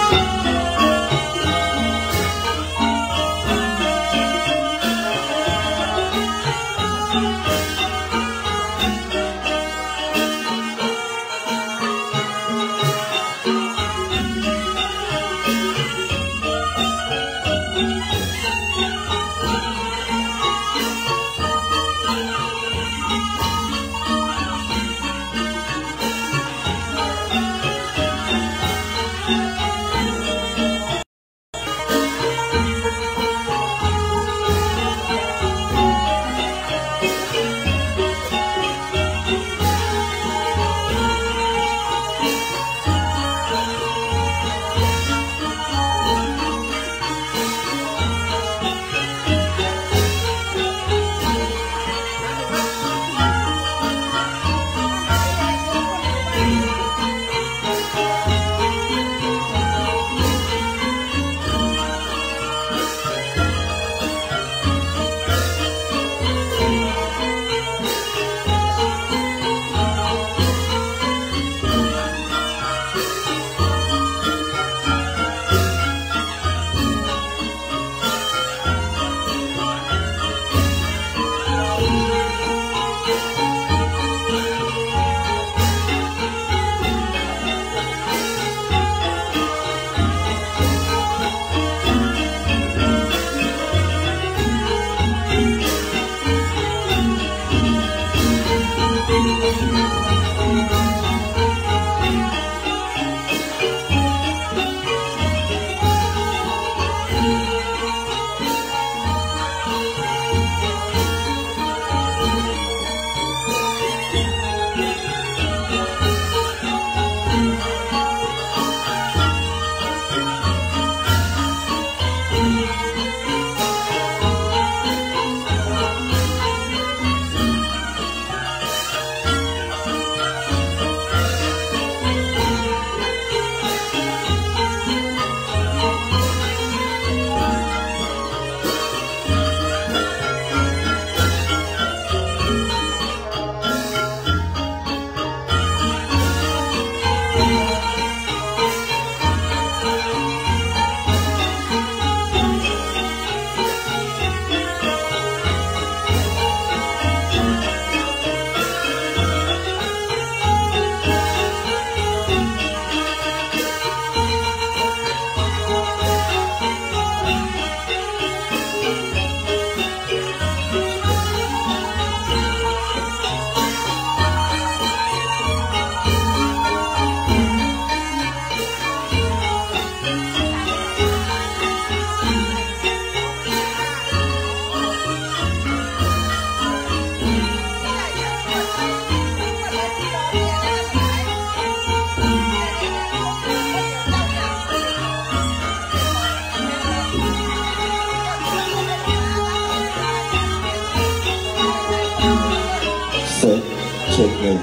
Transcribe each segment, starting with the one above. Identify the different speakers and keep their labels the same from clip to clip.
Speaker 1: เช็ค1 2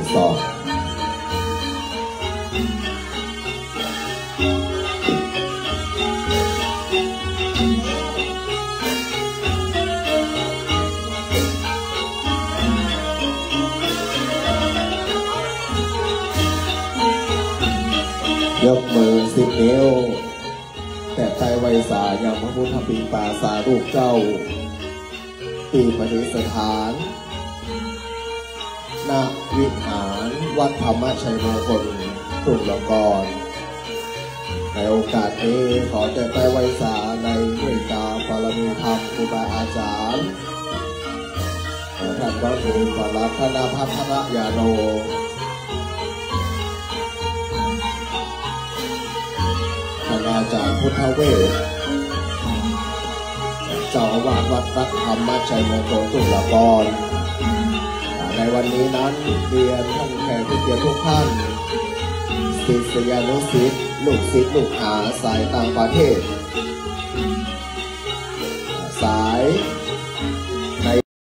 Speaker 1: ยกมือ10 นิ้วแต่ใจไวสายังพระพุทธปิงปาสารูปเจ้าปีปฏิสถานณวิหารวัดธรรมชัยมงคลตุลกรในโอกาสนี้ขอแต่ใจไวสาในเมตตาบารมีธรรมครูบาอาจารย์ท่านพระครูปรัตนภัทรยาโนท่านอาจารย์พุทธเวชเจ้าอาวาสวัดธรรมชัยมงคลตุลกรในวันนี้นั้นเรียนท่านแขกผู้เกียรติทุกท่านศิษยานุศิษย์ลูกศิษย์ลูกหาสายต่างประเทศสายใน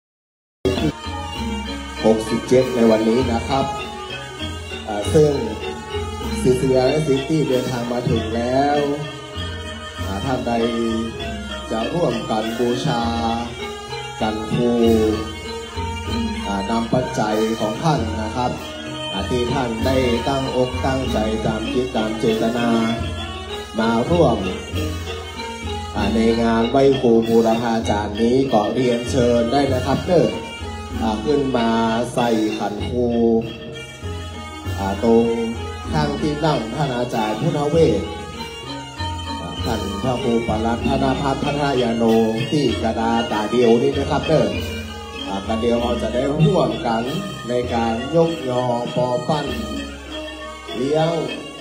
Speaker 1: 67ในวันนี้นะครับซึ่งศิษยานุศิษย์ที่เดินทางมาถึงแล้วท่านใดจะร่วมกันบูชากันภูนำปัจจัยของท่านนะครับที่ท่านได้ตั้งอกตั้งใจตามจิตตามเจตนามาร่วมในงานไหว้ครูบูรพาจารย์นี้ก็เรียนเชิญได้นะครับขึ้นมาใส่ขันครูตรงข้างที่นั่งท่านอาจารย์พุทธเวชท่านพระครูปรัตน์ธนภัทรพัทยาโนที่กระดาตาเดียวนี่นะครับกันเดียวเราจะได้ร่วมกันในการยกยอปอปั้นเลี้ยง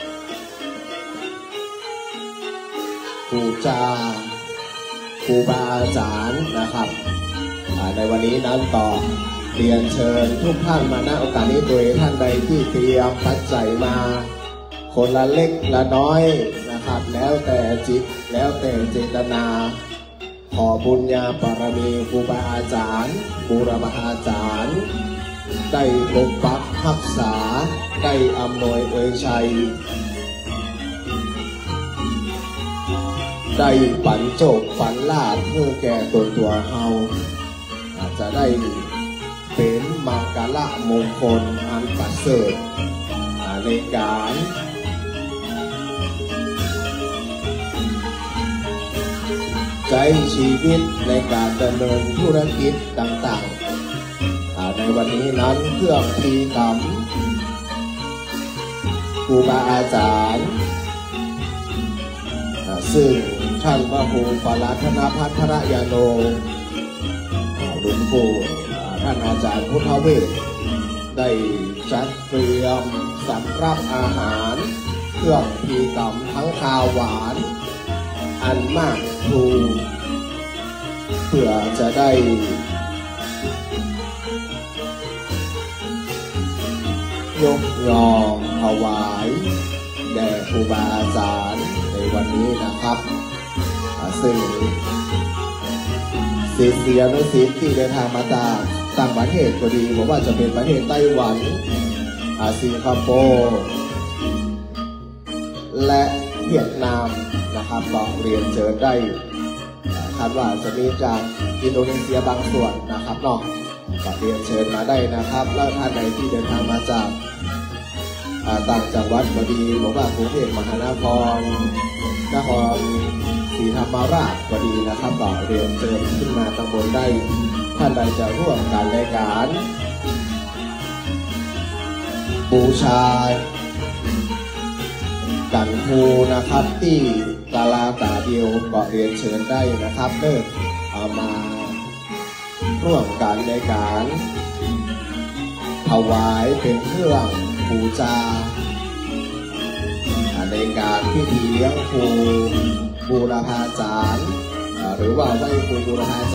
Speaker 1: ครูครูบาอาจารย์นะครับในวันนี้นั้นต่อเรียนเชิญทุกท่านมาณโอกาสนี้โดยท่านใดที่เตรียมปัจจัยมาคนละเล็กละน้อยนะครับแล้วแต่จิตแล้วแต่เจตนาขอบุญญาบารมีครูบาอาจารย์บูรพาจารย์ได้ปกปักรักษาได้อำนวยอวยชัยได้ปันโจกปันลาภเพื่อแก่ตัวเฮาอาจจะได้เป็นมังกรมงคลอันประเสริฐในการใช้ชีวิตในการดำเนินธุรกิจต่างๆในวันนี้นั้นเครื่องพีกรรมครูบาอาจารย์ซึ่งท่านพระครูปรัตน์ธนภัทรพัทยาโนหลวงปู่ท่านอาจารย์พุทธเวชได้จัดเตรียมสำรับอาหารเครื่องพีกรรมทั้งข้าวหวานอันมากทูเพื่อจะได้ยกยอถวายแด่ครูบาอาจารย์ในวันนี้นะครับซึ่งศิษยานุศิษย์ที่เดินทางมาจากต่างประเทศก็ดีผมว่าจะเป็นประเทศไต้หวันสิงคโปร์และเวียดนามนะครับก็เรียนเชิญได้คาดว่าจะมีจากอินโดนีเซียบางส่วนนะครับเนาะก็เรียนเชิญมาได้นะครับแล้วท่านใดที่เดินทางมาจากต่างจังหวัดก็ดีผมว่ากรุงเทพมหานครนครศรีธรรมราชก็ดีนะครับก็เรียนเชิญขึ้นมาตำบลได้ท่านใดจะร่วมการรายการบูชากันครูนะครับที่กาลาตาเดียวก็เรียนเชิญได้นะครับเอามาร่วมกันในการถวายเป็นเครื่องบูชาในการพิธีเลี้ยงครูบูรพาจารย์หรือว่าไหว้ครูบูรพา